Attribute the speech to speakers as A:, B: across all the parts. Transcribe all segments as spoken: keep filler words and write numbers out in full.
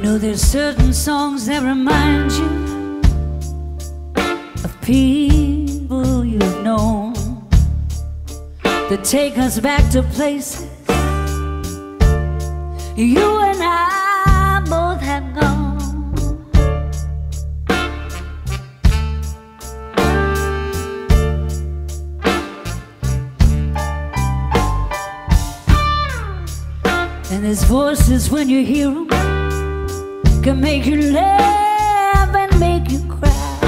A: know there's certain songs that remind you of people you've known, that take us back to places you and I both have gone. And there's voices when you hear them, can make you laugh and make you cry.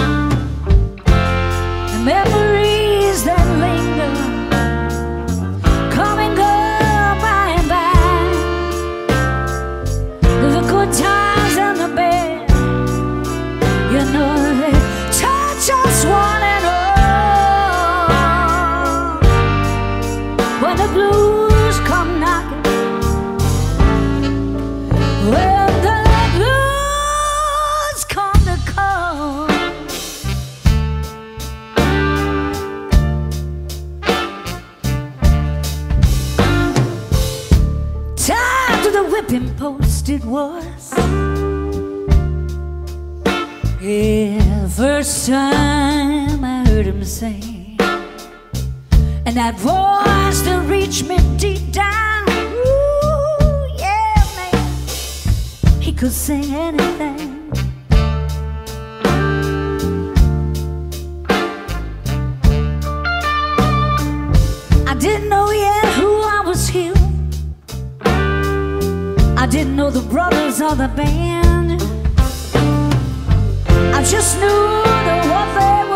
A: The memories that linger, come and go by and by. There's the good times and the bad, you know they touch us one and all. When the blues come knocking, well, the blues come to call. Tied to the whipping post it was. Yeah, first time I heard him sing, and that voice that reached me deep down. Ooh, yeah, man, he could sing anything. I didn't know yet who I was hearing. I didn't know the brothers or the band. I just knew that what they